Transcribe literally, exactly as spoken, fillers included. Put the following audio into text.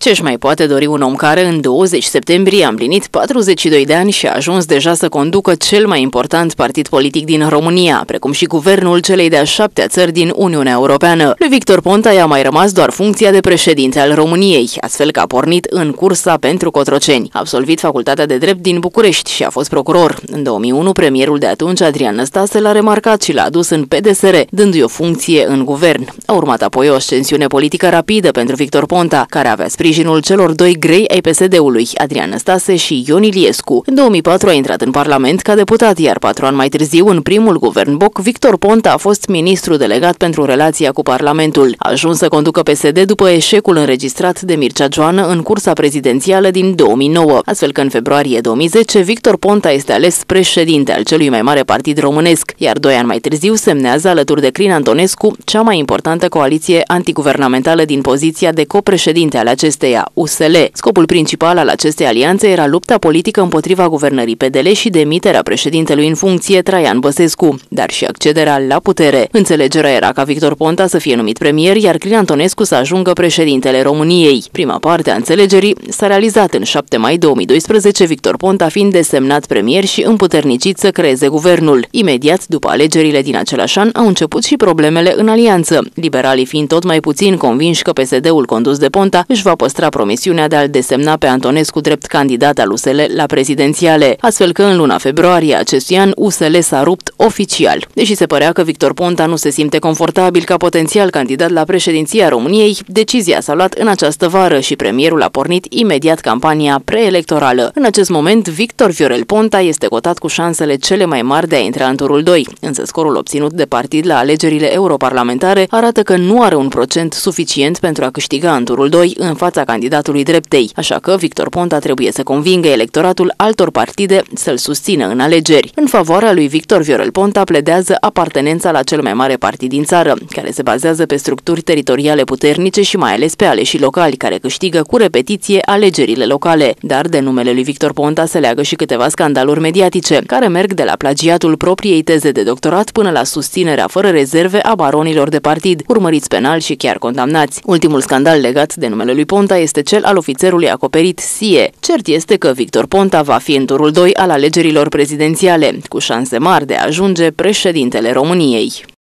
Ce-și mai poate dori un om care în douăzeci septembrie a împlinit patruzeci și doi de ani și a ajuns deja să conducă cel mai important partid politic din România, precum și guvernul celei de-a șaptea țări din Uniunea Europeană. Lui Victor Ponta i-a mai rămas doar funcția de președinte al României, astfel că a pornit în cursa pentru Cotroceni. A absolvit facultatea de drept din București și a fost procuror. În două mii unu, premierul de atunci, Adrian Năstase, l-a remarcat și l-a adus în P D S R, dându-i o funcție în guvern. A urmat apoi o ascensiune politică rapidă pentru Victor Ponta, care avea sprijinul celor doi grei ai P S D-ului, Adrian Năstase și Ion Iliescu. În două mii patru a intrat în Parlament ca deputat, iar patru ani mai târziu, în primul guvern Boc, Victor Ponta a fost ministru delegat pentru relația cu Parlamentul. A ajuns să conducă P S D după eșecul înregistrat de Mircea Joană în cursa prezidențială din două mii nouă, astfel că în februarie două mii zece Victor Ponta este ales președinte al celui mai mare partid românesc, iar doi ani mai târziu semnează alături de Crin Antonescu cea mai importantă coaliție antiguvernamentală din poziția de copreședinte al acesteia, U S L. Scopul principal al acestei alianțe era lupta politică împotriva guvernării P D L și demiterea președintelui în funcție, Traian Băsescu, dar și accederea la putere. Înțelegerea era ca Victor Ponta să fie numit premier, iar Crin Antonescu să ajungă președintele României. Prima parte a înțelegerii s-a realizat în șapte mai două mii doisprezece, Victor Ponta fiind desemnat premier și împuternicit să creeze guvernul. Imediat după alegerile din același an au început și problemele în alianță, liberalii fiind tot mai puțin convinși că P S D-ul condus de Ponta își va păstra promisiunea de a-l desemna pe Antonescu drept candidat al U S L la prezidențiale, astfel că în luna februarie acestui an U S L s-a rupt oficial. Deși se părea că Victor Ponta nu se simte confortabil ca potențial candidat la președinția României, decizia s-a luat în această vară și premierul a pornit imediat campania preelectorală. În acest moment, Victor Viorel Ponta este cotat cu șansele cele mai mari de a intra în turul doi, însă scorul obținut de partid la alegerile europarlamentare arată că nu are un procent suficient pentru a câștiga în turul doi în fața candidatului dreptei, așa că Victor Ponta trebuie să convingă electoratul altor partide să-l susțină în alegeri. În favoarea lui Victor Viorel Ponta pledează apartenența la cel mai mare partid din țară, care se bazează pe structuri teritoriale puternice și mai ales pe aleșii locali, care câștigă cu repetiție alegerile locale. Dar de numele lui Victor Ponta se leagă și câteva scandaluri mediatice, care merg de la plagiatul propriei teze de doctorat până la susținerea fără rezerve a baronilor de partid, urmăriți penal și chiar condamnați. Ultimul scandal legat de numele lui Ponta este cel al ofițerului acoperit S I E. Cert este că Victor Ponta va fi în turul doi al alegerilor prezidențiale, cu șanse mari de a ajunge președintele României.